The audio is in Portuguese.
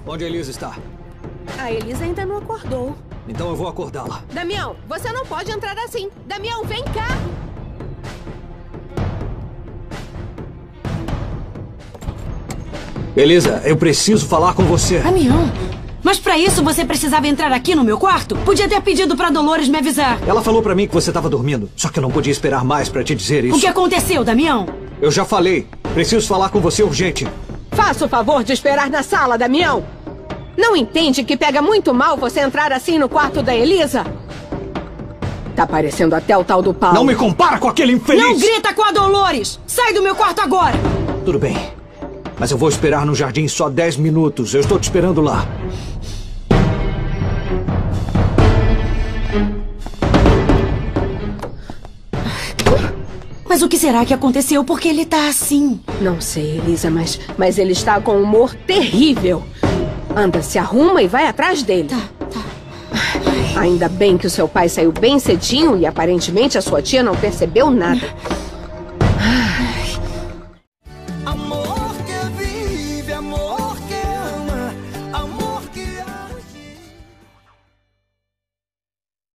Onde a Elisa está? A Elisa ainda não acordou. Então eu vou acordá-la. Damião, você não pode entrar assim. Damião, vem cá. Elisa, eu preciso falar com você. Damião, mas pra isso você precisava entrar aqui no meu quarto? Podia ter pedido pra Dolores me avisar. Ela falou pra mim que você estava dormindo, só que eu não podia esperar mais pra te dizer isso. O que aconteceu, Damião? Eu já falei. Preciso falar com você urgente. Faça o favor de esperar na sala, Damião. Não entende que pega muito mal você entrar assim no quarto da Elisa? Tá parecendo até o tal do Paulo. Não me compara com aquele infeliz! Não grita com a Dolores! Sai do meu quarto agora! Tudo bem. Mas eu vou esperar no jardim só 10 minutos. Eu estou te esperando lá. Mas o que será que aconteceu? Por que ele tá assim? Não sei, Elisa, mas ele está com um humor terrível. Anda, se arruma e vai atrás dele. Tá. Ainda bem que o seu pai saiu bem cedinho e aparentemente a sua tia não percebeu nada.